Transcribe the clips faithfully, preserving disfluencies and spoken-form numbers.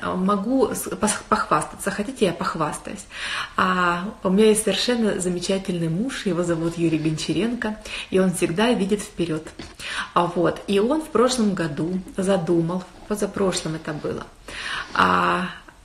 могу похвастаться. Хотите, я похвастаюсь? А у меня есть совершенно замечательный муж, его зовут Юрий Гончаренко, и он всегда видит вперед. Вот. И он в прошлом году задумал, позапрошлом это было, а,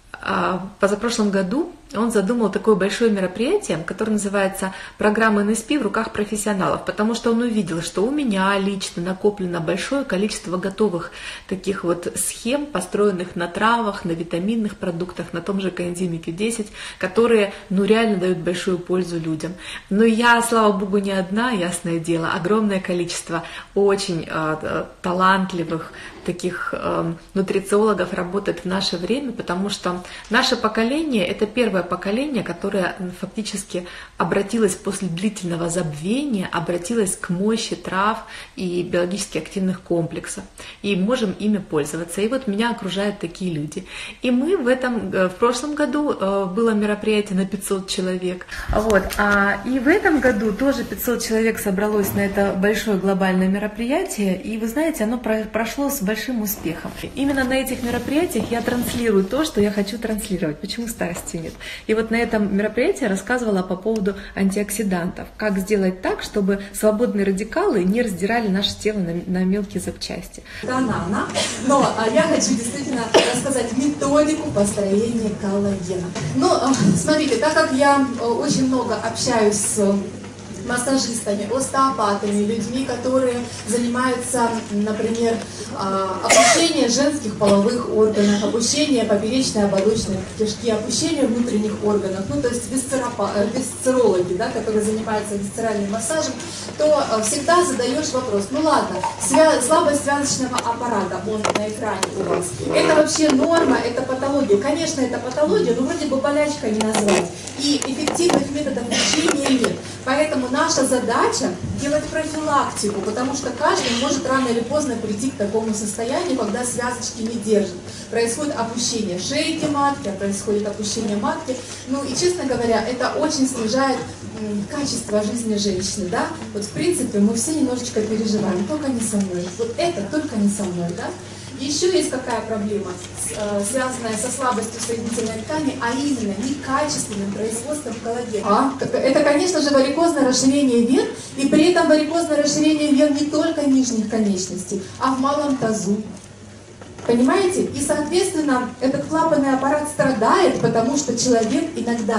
а, позапрошлом году он задумал такое большое мероприятие, которое называется «Программа эн эс пи в руках профессионалов», потому что он увидел, что у меня лично накоплено большое количество готовых таких вот схем, построенных на травах, на витаминных продуктах, на том же коэнзиме кью десять, которые ну, реально дают большую пользу людям. Но я, слава богу, не одна, ясное дело, огромное количество очень э, талантливых таких э, нутрициологов работает в наше время, потому что наше поколение – это первое поколение, которое фактически обратилось после длительного забвения, обратилось к мощи трав и биологически активных комплексов, и можем ими пользоваться. И вот меня окружают такие люди. И мы в этом, в прошлом году было мероприятие на пятьсот человек, вот, а, и в этом году тоже пятьсот человек собралось на это большое глобальное мероприятие, и вы знаете, оно прошло с большим успехом. Именно на этих мероприятиях я транслирую то, что я хочу транслировать. Почему старости нет? И вот на этом мероприятии я рассказывала по поводу антиоксидантов. Как сделать так, чтобы свободные радикалы не раздирали наше тело на, на мелкие запчасти. Банана. Но а, я хочу действительно рассказать методику построения коллагена. Но смотрите, так как я очень много общаюсь с массажистами, остеопатами, людьми, которые занимаются, например, опущением женских половых органов, опущением поперечной ободочной кишки, опущением внутренних органов, ну то есть висцерологи, да, которые занимаются висцеральным массажем, то всегда задаешь вопрос, ну ладно, свя слабость связочного аппарата, он на экране у вас, это вообще норма, это патология? Конечно, это патология, но вроде бы болячка не назвать, и эффективных методов лечения нет. Поэтому наша задача делать профилактику, потому что каждый может рано или поздно прийти к такому состоянию, когда связочки не держат. Происходит опущение шейки матки, происходит опущение матки. Ну и, честно говоря, это очень снижает качество жизни женщины. Да? Вот в принципе мы все немножечко переживаем, только не со мной. Вот это только не со мной. Да? Еще есть какая проблема, связанная со слабостью соединительной ткани, а именно некачественным производством коллагена. А, это, конечно же, варикозное расширение вен, и при этом варикозное расширение вен не только нижних конечностей, а в малом тазу. Понимаете? И, соответственно, этот клапанный аппарат страдает, потому что человек иногда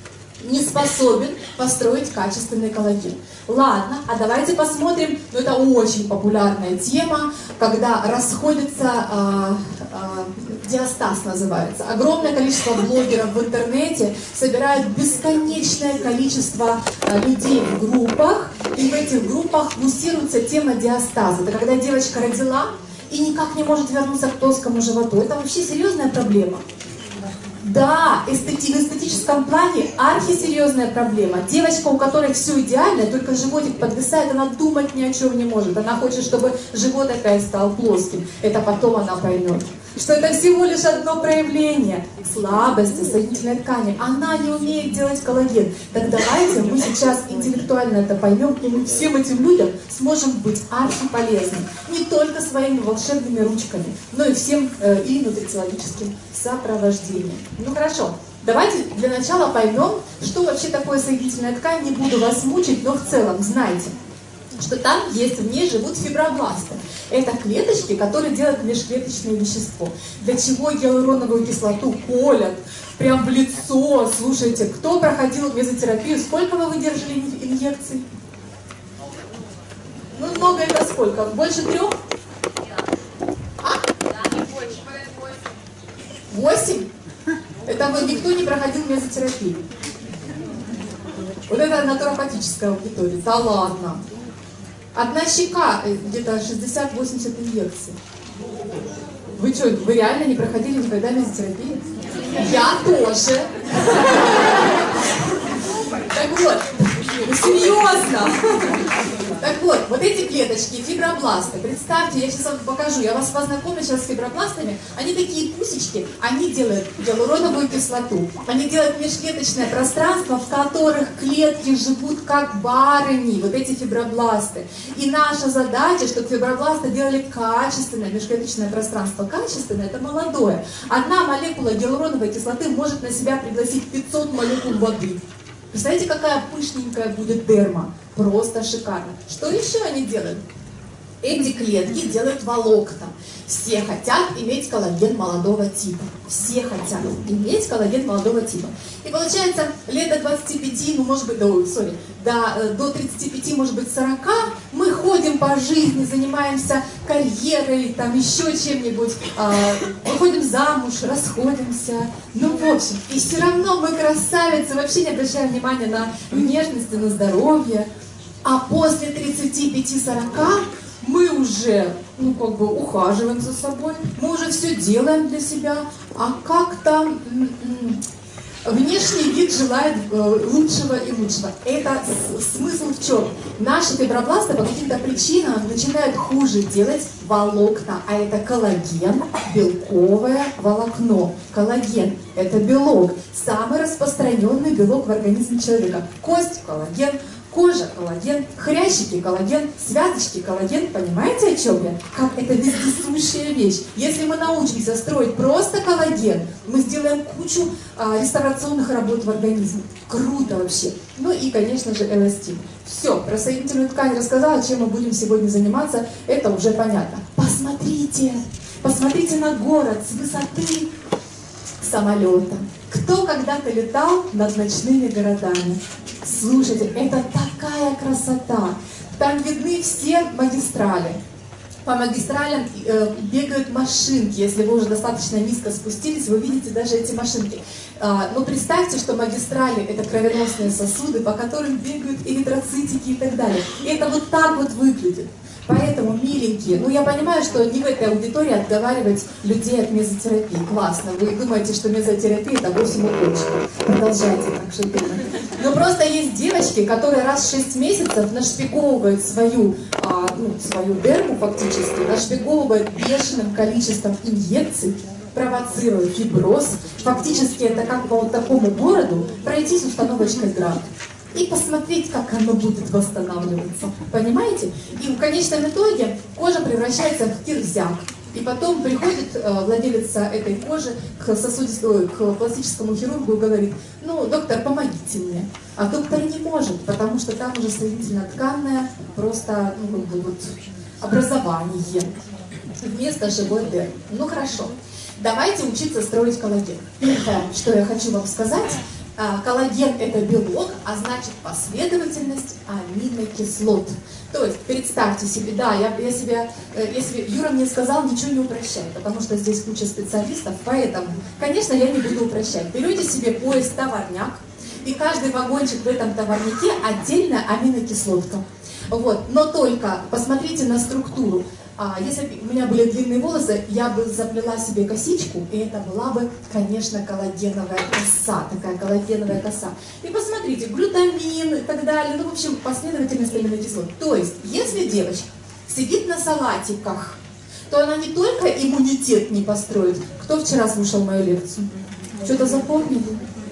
не способен построить качественный коллаген. Ладно, а давайте посмотрим, ну это очень популярная тема, когда расходится э, э, диастаз называется. Огромное количество блогеров в интернете собирают бесконечное количество э, людей в группах, и в этих группах муссируется тема диастаза. Это когда девочка родила и никак не может вернуться к плоскому животу. Это вообще серьезная проблема. Да, эстети, в эстетическом плане архисерьезная проблема. Девочка, у которой все идеально, только животик подвисает, она думать ни о чем не может. Она хочет, чтобы живот опять стал плоским. Это потом она поймет, что это всего лишь одно проявление слабости соединительной ткани. Она не умеет делать коллаген. Так давайте мы сейчас интеллектуально это поймем, и мы всем этим людям сможем быть архиполезны. Не только своими волшебными ручками, но и всем э, и нутрициологическим сопровождением. Ну хорошо, давайте для начала поймем, что вообще такое соединительная ткань. Не буду вас мучить, но в целом знайте, что там есть, в ней живут фибробласты. Это клеточки, которые делают межклеточное вещество. Для чего гиалуроновую кислоту колят прям в лицо? Слушайте, кто проходил мезотерапию, сколько вы выдержали инъекций? Ну, много это сколько? Больше трех? А? Восемь? Это вы, никто не проходил мезотерапию. Вот это натуропатическая аудитория. Да ладно. Одна щека, где-то шестьдесят-восемьдесят инъекций. Вы что, вы реально не проходили никогда мезотерапию? Я тоже. Так вот, серьезно. Так вот, вот эти клеточки, фибробласты, представьте, я сейчас вам покажу, я вас познакомлю сейчас с фибробластами, они такие пусечки, они делают гиалуроновую кислоту, они делают межклеточное пространство, в которых клетки живут как барыни, вот эти фибробласты. И наша задача, чтобы фибробласты делали качественное межклеточное пространство. Качественное – это молодое. Одна молекула гиалуроновой кислоты может на себя пригласить пятьсот молекул воды. Представляете, какая пышненькая будет дерма? Просто шикарно. Что еще они делают? Эти клетки делают волокна. Все хотят иметь коллаген молодого типа. Все хотят иметь коллаген молодого типа. И получается, лет до двадцати пяти, ну может быть, до, sorry, до, до тридцати пяти, может быть, сорока, мы ходим по жизни, занимаемся карьерой, там еще чем-нибудь, э, выходим замуж, расходимся. Ну, в общем, и все равно мы красавицы, вообще не обращаем внимания на внешность и на здоровье. А после тридцати пяти-сорока мы уже, ну, как бы ухаживаем за собой, мы уже все делаем для себя, а как-то внешний вид желает лучшего и лучшего. Это смысл в чем? Наши фибробласты по каким-то причинам начинают хуже делать волокна, а это коллаген, белковое волокно. Коллаген – это белок, самый распространенный белок в организме человека. Кость – коллаген. Кожа – коллаген, хрящики – коллаген, связочки – коллаген. Понимаете, о чем я? Как это вездесущая вещь. Если мы научимся строить просто коллаген, мы сделаем кучу а, реставрационных работ в организме. Круто вообще. Ну и, конечно же, эластин. Все, про соединительную ткань рассказала, чем мы будем сегодня заниматься, это уже понятно. Посмотрите, посмотрите на город с высоты самолета. Кто когда-то летал над ночными городами? Слушайте, это такая красота. Там видны все магистрали. По магистралям э, бегают машинки. Если вы уже достаточно низко спустились, вы видите даже эти машинки. А, но представьте, что магистрали – это кровеносные сосуды, по которым бегают эритроцитики и так далее. И это вот так вот выглядит. Поэтому, миленькие, ну я понимаю, что не в этой аудитории отговаривать людей от мезотерапии. Классно. Вы думаете, что мезотерапия – это восемь укольчиков. Продолжайте так шутить. Но просто есть девочки, которые раз в шесть месяцев нашпиговывают свою, а, ну, свою дерму фактически, нашпиговывают бешеным количеством инъекций, провоцируют фиброз. Фактически это как по вот такому городу пройтись установочкой град. И посмотреть, как оно будет восстанавливаться. Понимаете? И в конечном итоге кожа превращается в кирзяк. И потом приходит э, владелец этой кожи к, сосудистому, к пластическому хирургу и говорит: ну, доктор, помогите мне. А доктор не может, потому что там уже соединительно-тканное просто ну, вот, образование вместо живой дермы. Ну хорошо, давайте учиться строить коллаген. Первое, что я хочу вам сказать. Коллаген – это белок, а значит последовательность аминокислот. То есть представьте себе, да, я, я себе, если Юра мне сказал, ничего не упрощай, потому что здесь куча специалистов, поэтому, конечно, я не буду упрощать. Берете себе поезд товарняк, и каждый вагончик в этом товарняке отдельная аминокислотка. Вот. Но только посмотрите на структуру. А если бы у меня были длинные волосы, я бы заплела себе косичку, и это была бы, конечно, коллагеновая коса, такая коллагеновая коса. И посмотрите, глютамин и так далее, ну, в общем, последовательность аминокислот. То есть, если девочка сидит на салатиках, то она не только иммунитет не построит. Кто вчера слушал мою лекцию? Что-то запомнили?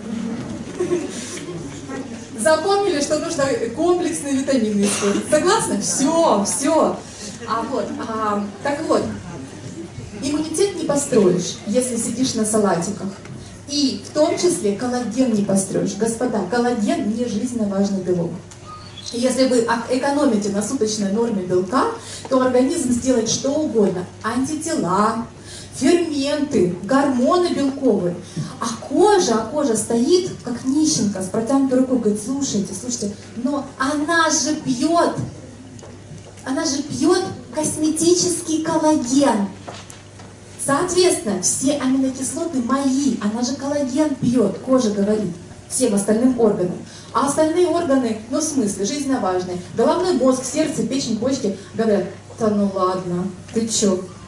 Запомнили, что нужно комплексные витамины использовать. Согласны? Все, все. А вот, а, так вот, иммунитет не построишь, если сидишь на салатиках. И в том числе коллаген не построишь. Господа, коллаген не жизненно важный белок. Если вы экономите на суточной норме белка, то организм сделает что угодно. Антитела, ферменты, гормоны белковые. А кожа, а кожа стоит, как нищенка, с протянутой рукой, говорит: слушайте, слушайте, но она же пьет. Она же пьет косметический коллаген. Соответственно, все аминокислоты мои. Она же коллаген пьет, кожа говорит, всем остальным органам. А остальные органы, ну в смысле, жизненно важные. Головной мозг, сердце, печень, почки говорят: да ну ладно, ты чё?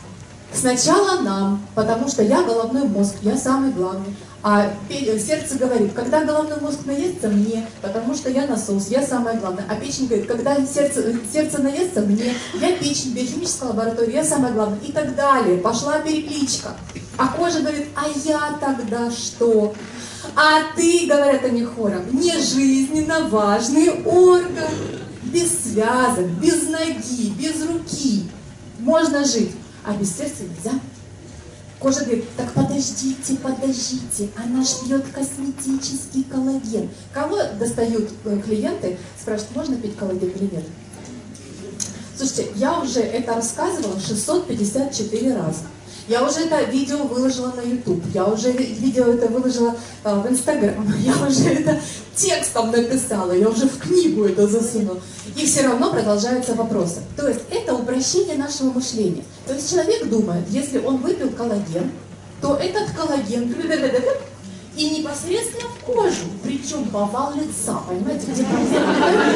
Сначала нам, потому что я головной мозг, я самый главный. А сердце говорит, когда головной мозг наестся, мне, потому что я насос, я самое главное. А печень говорит, когда сердце, сердце наестся, мне, я печень, биохимическая лаборатория, я самое главное. И так далее. Пошла перекличка. А кожа говорит, а я тогда что? А ты, говорят они хором, не жизненно важный орган. Без связок, без ноги, без руки можно жить, а без сердца нельзя. Кожа говорит, так подождите, подождите, она ж пьет косметический коллаген. Кого достают клиенты, спрашивают, можно пить коллаген или нет? Слушайте, я уже это рассказывала шестьсот пятьдесят четыре раза. Я уже это видео выложила на YouTube, я уже видео это выложила э, в Instagram, я уже это текстом написала, я уже в книгу это засунула. И все равно продолжаются вопросы. То есть это упрощение нашего мышления. То есть человек думает, если он выпил коллаген, то этот коллаген и непосредственно в кожу, причем в овал лица, понимаете, где проблема?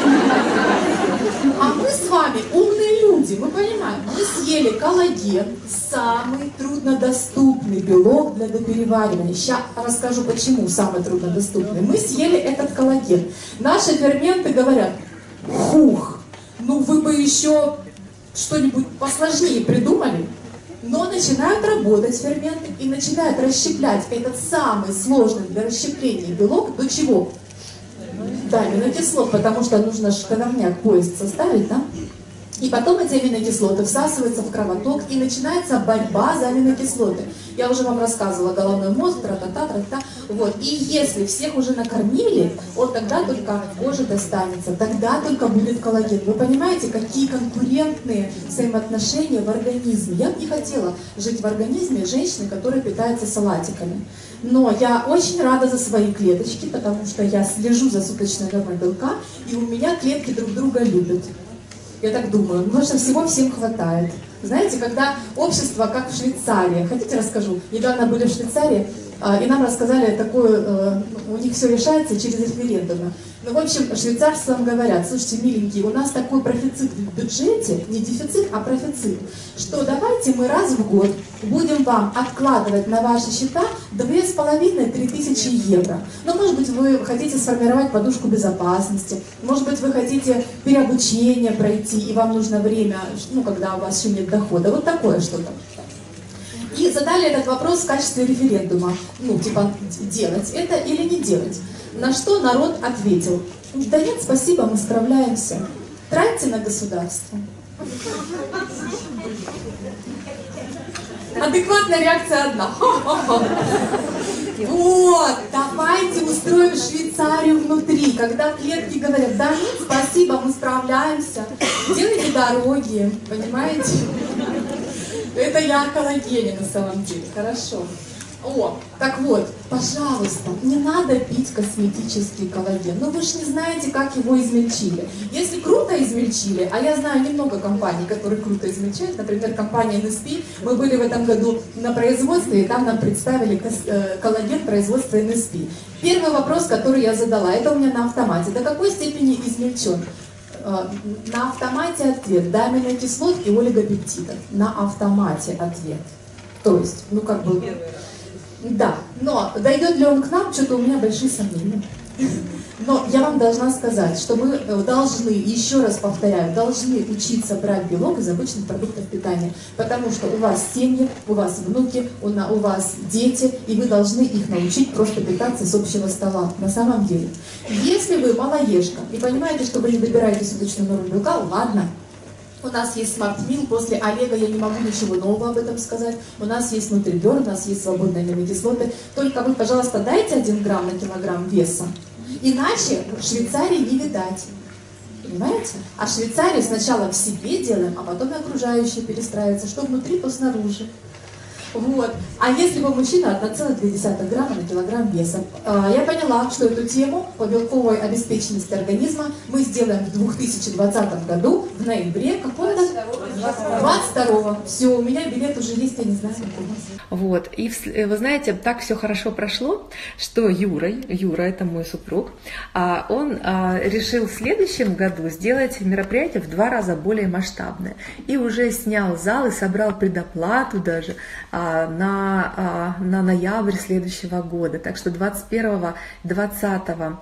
А мы с вами умные люди, мы понимаем, мы съели коллаген, самый труднодоступный белок для допереваривания. Сейчас расскажу, почему самый труднодоступный. Мы съели этот коллаген. Наши ферменты говорят, хух, ну вы бы еще что-нибудь посложнее придумали. Но начинают работать ферменты и начинают расщеплять этот самый сложный для расщепления белок до чего? Да, аминокислот, потому что нужно шкановняк, поезд составить, да? И потом эти аминокислоты всасываются в кровоток, и начинается борьба за аминокислоты. Я уже вам рассказывала, головной мозг, тра-та-та, тра-та. Вот. И если всех уже накормили, вот тогда только кожа достанется, тогда только будет коллаген. Вы понимаете, какие конкурентные взаимоотношения в организме? Я бы не хотела жить в организме женщины, которая питается салатиками. Но я очень рада за свои клеточки, потому что я слежу за суточной нормой белка, и у меня клетки друг друга любят. Я так думаю, потому что всего всем хватает. Знаете, когда общество, как в Швейцарии, хотите расскажу? Недавно были в Швейцарии, и нам рассказали такое, у них все решается через референдумы. Ну, в общем, швейцарцам говорят, слушайте, миленькие, у нас такой профицит в бюджете, не дефицит, а профицит, что давайте мы раз в год будем вам откладывать на ваши счета две с половиной — три тысячи евро. Ну, может быть, вы хотите сформировать подушку безопасности, может быть, вы хотите переобучение пройти, и вам нужно время, ну, когда у вас еще нет дохода, вот такое что-то. И задали этот вопрос в качестве референдума, ну, типа, делать это или не делать. На что народ ответил, да нет, спасибо, мы справляемся, тратьте на государство. Адекватная реакция одна. Вот, давайте устроим Швейцарию внутри, когда клетки говорят, да нет, спасибо, мы справляемся, делайте дороги, понимаете? Это я о коллагене на самом деле, хорошо. О, так вот, пожалуйста, не надо пить косметический коллаген. Ну вы же не знаете, как его измельчили. Если круто измельчили, а я знаю немного компаний, которые круто измельчают, например, компания эн эс пи, мы были в этом году на производстве, и там нам представили коллаген производства эн эс пи. Первый вопрос, который я задала, это у меня на автомате. До какой степени измельчен? На автомате ответ, да, аминокислот и олигопептидов. На автомате ответ. То есть, ну как бы... Да, но дойдет ли он к нам, что-то у меня большие сомнения. Но я вам должна сказать, что мы должны, еще раз повторяю, должны учиться брать белок из обычных продуктов питания, потому что у вас семьи, у вас внуки, у, на, у вас дети, и вы должны их научить просто питаться с общего стола. На самом деле, если вы малоежка и понимаете, что вы не добираете суточную норму белка, ладно. У нас есть Smart Meal, после Олега я не могу ничего нового об этом сказать. У нас есть Nutribur, у нас есть свободные аминокислоты. Только вы, пожалуйста, дайте один грамм на килограмм веса. Иначе в Швейцарии не видать. Понимаете? А в Швейцарии сначала в себе делаем, а потом и окружающие перестраиваются. Что внутри, то снаружи. Вот. А если бы мужчина одна целая две десятых грамма на килограмм веса. Я поняла, что эту тему по белковой обеспеченности организма мы сделаем в две тысячи двадцатом году, в ноябре, какого-то двадцать второго. Все, у меня билет уже есть, я не знаю, как у вас. Вот, и вы знаете, так все хорошо прошло, что Юра, Юра, это мой супруг, он решил в следующем году сделать мероприятие в два раза более масштабное. И уже снял зал и собрал предоплату даже на, на ноябрь следующего года. Так что двадцать первого — двадцатого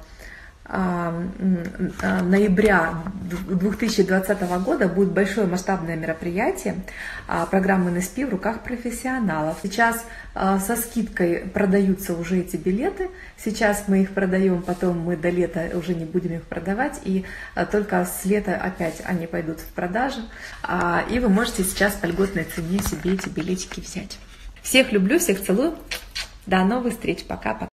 ноября две тысячи двадцатого года будет большое масштабное мероприятие программы эн эс пи в руках профессионалов. Сейчас со скидкой продаются уже эти билеты. Сейчас мы их продаем, потом мы до лета уже не будем их продавать, и только с лета опять они пойдут в продажу. И вы можете сейчас по льготной цене себе эти билетики взять. Всех люблю, всех целую. До новых встреч. Пока-пока.